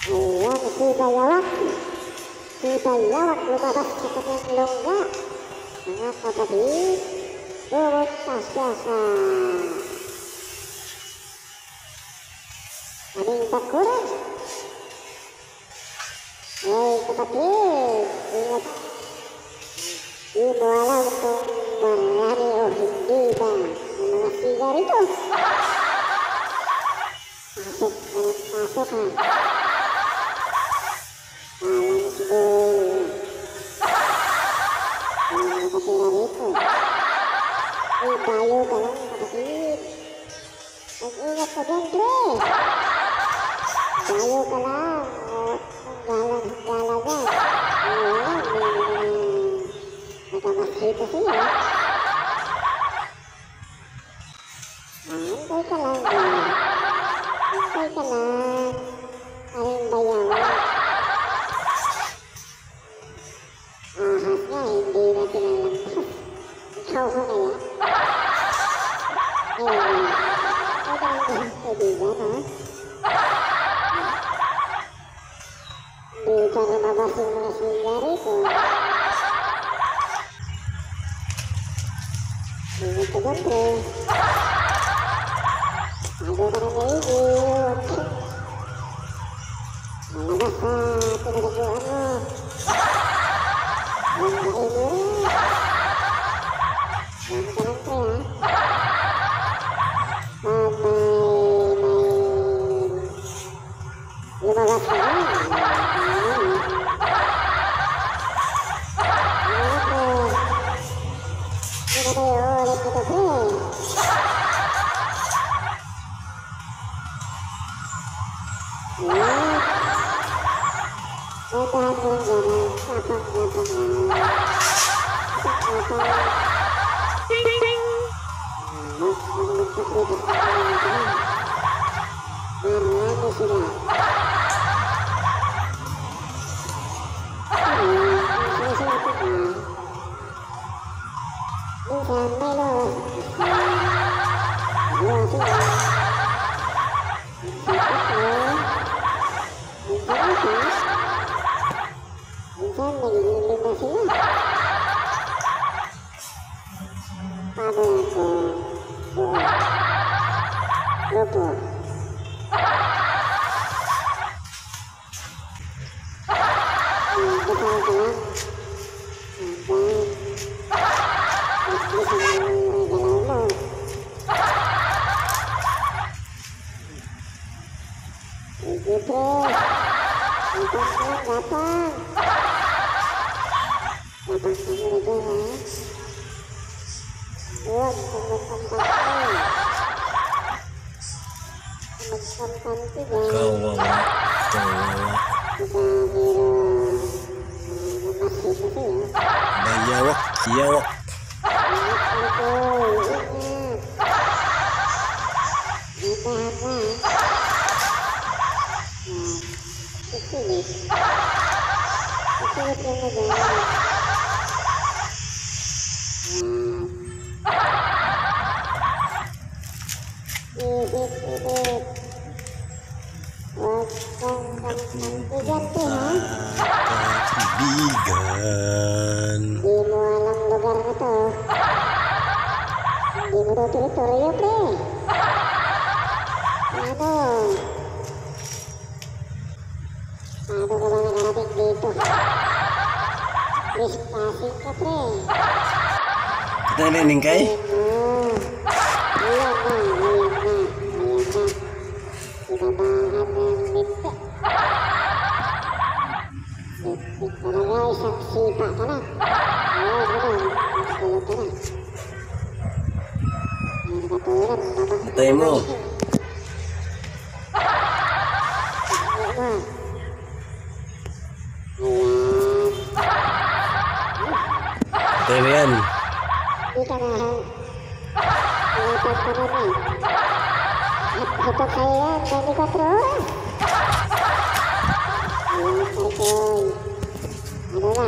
Ayan, si Bayawak. Si Bayawak lumabas sa kanyang longga. Mga kapatid, pumunta siya sa aming bakuran. Ay, kapatid, ingat. Di mo alam kung marami o hindi ba ang mga siga rito. Pasok ka ng pasok ha. Alam siguro. Ang nakatira rito. Ay, tayo ka lang kapatid. Mag-ingat ka dyan, pre. Tayo ka lang. Hanggalan dyan. Wala, may nakamasito sila. Antay ka lang ba? Antay ka lang. Aring Bayawak. Ahas nga, hindi na tinalampas. Ikaw mo kaya? Magandang kaibigan, ha? Hindi ka lumabas yung mga siya rito. Ingat ka dyan, pre. Tago ka ng maigil. Malabas sa pinagaguan mo. Huwag na rin. Yan ka lang, pre, ha? Pag lumabas ka na. Hindi na tayo ulit dito, pre. Dahan mo lang dyan, kapang-kapang lang. Kapang-kapang. Magpapalipas ka lang dyan. Marami sila. Sinasabi ka. Minsan may los. Los sila. Minsan atas. Minsan nagiging lima sila. Paano ako? Grupo. Kasama ka lang. Andyan. Islisan mo yung galaw mo. Sige, pre. Gapang lang, gapang. Gapang ka muna dyan, ha? Huwag kang magkampan ka. Magkampan ka dyan. Kawawa. Biro namasito sa'yo. Bayawak. Yawak. Ingat ka ko. Ingat. Ingat na. Susulit. Susulit lang na dyan. Ihit. Huwag kang kampiganti, ha? Kaibigan. Di mo alam lugar na to. Hindi mo to teritoryo, pre. Paano? Paano ka ba nakarating dito? Trespassing ka, pre. Kita nilining kay? Ayan na. Sinabahan ng linti. Lintik talaga, isang sipa ka na. Ano, magkulong ka na. Ayan, katulad, Patay mo. Ayan. Patay mo yan. Hindi ka na, ha? Ingatan ka na na. Hapag sa'yo yan, 24 oras. Ayan, Karikoy. Ano na?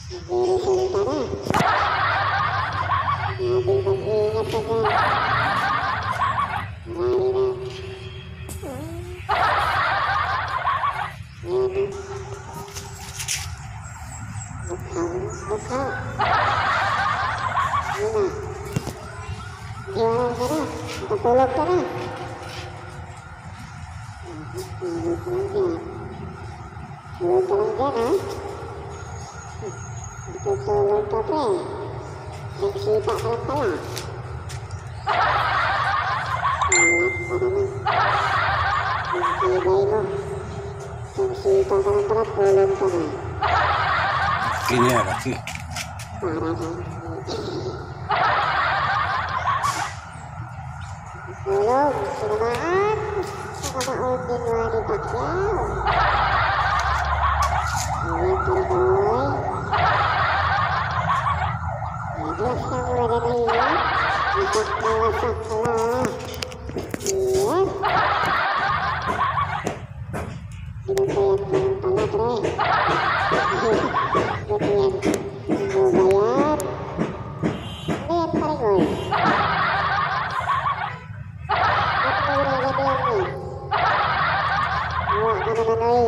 Nagre-resulta na. Sabi mag-ingat ka dyan. Hiwalay ka na. Nakatulog ka na. Tulog ka lang dyan, ha? Natutulog ka, pre. Nagsita ka lang pala. Alat ka naman. Ang tibay mo. Nagsita ka lang pala, tulog ka na. Kini laki. Para ka. Tulog, sinamaan. Nakamaon din mo ni Pacquiao. Ayan, Parigoy. Naglas na mula na iyan. Wasak na wasak na. Ayan. Pinutayan ko lang pala, pre. Ba't yan? Ano ba yan? Ano yan, Parigoy? Awa ka naman, oy.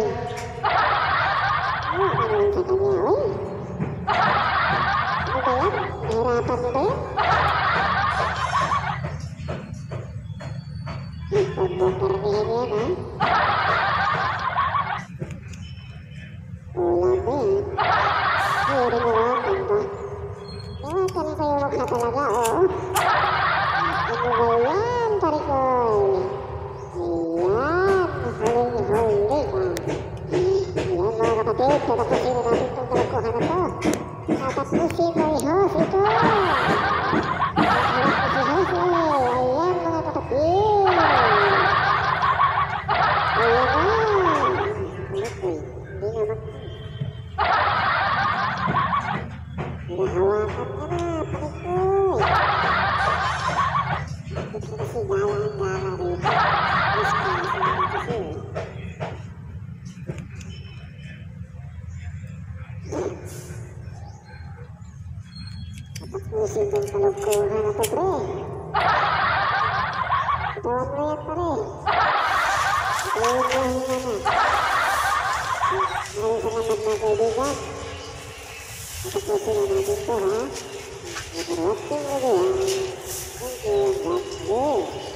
Awa ka naman sa kanya, oy. Ano ba yan? Nahirapan mo ba yan? Huwag mo karnihin yan, ha? Ulam mo yan. Ayaw rin nawakan ba? Nawakan na kayo mukha talaga, oo. Ano ba yan, Parigoy? Ayan, huli ka. Ayan mga kapatid, tatapusin na natin itong kalokohan na to. Tatapusin mo ihos ito. Tatapusin mo si Jose. Ayan mga kapatid. Ayan na. Uy, hindi naman. Hinahawakan ka na, Parigoy. Gusto kasi gala-gala rito. Tapusin ng kalokohan na to, pre. Itawan mo yan, pare. Itawan mo hinga na. Maraming salamat mga kaibigan. Tapusin na natin to, ha? Thank you, God bless.